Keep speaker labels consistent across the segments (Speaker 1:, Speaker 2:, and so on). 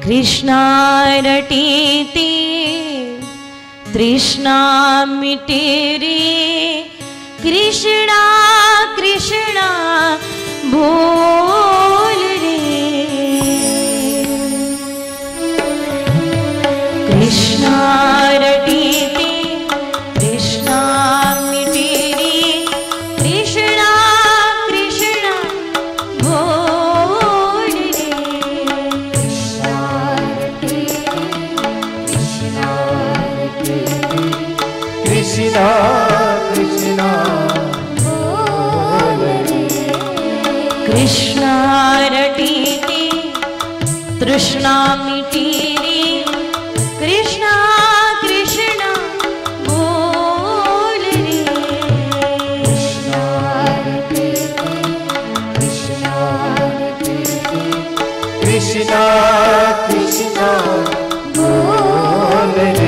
Speaker 1: कृष्णा रटीते तृष्णा मिटे रे, कृष्णा कृष्णा बोल रे। कृष्णा रटीते तृष्णा मिटे रे, कृष्णा कृष्णा बोल रे।
Speaker 2: कृष्णा कृष्णा बोल रे।
Speaker 1: कृष्णा रटीते तृष्णा मिटी रे, कृष्णा कृष्णा बोल रे।
Speaker 2: कृष्णा रटीते कृष्णा रटीते कृष्णा कृष्णा बोल रे।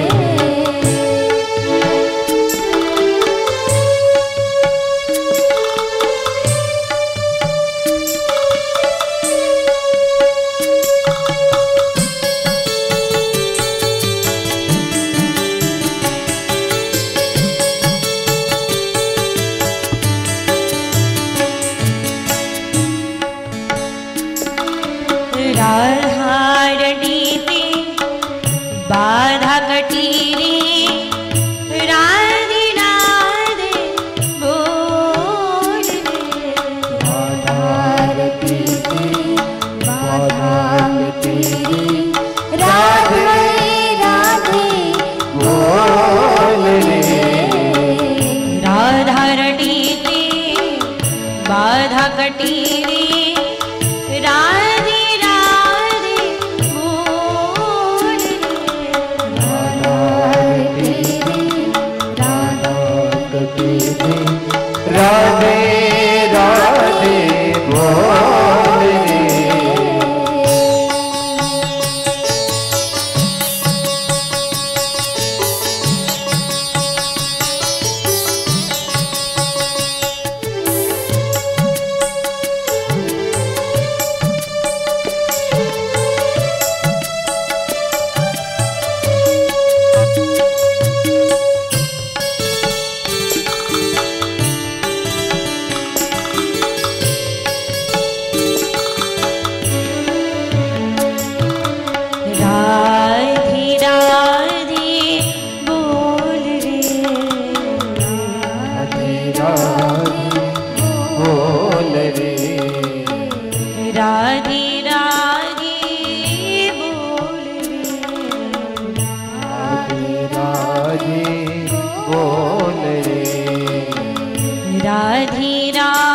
Speaker 1: बाधा कटी रे, राधे राधे बोल रे।
Speaker 2: बाधा कटी रे, बाधा कटी रे, राधे राधे बोल रे।
Speaker 1: राधा रटीते बाधा कटी रे, राधे राधे बोल रे।
Speaker 2: राधे राधे बोल रे।
Speaker 1: राधे राधे बोल रे।
Speaker 2: राधे राधे बोल रे।
Speaker 1: राधे राधे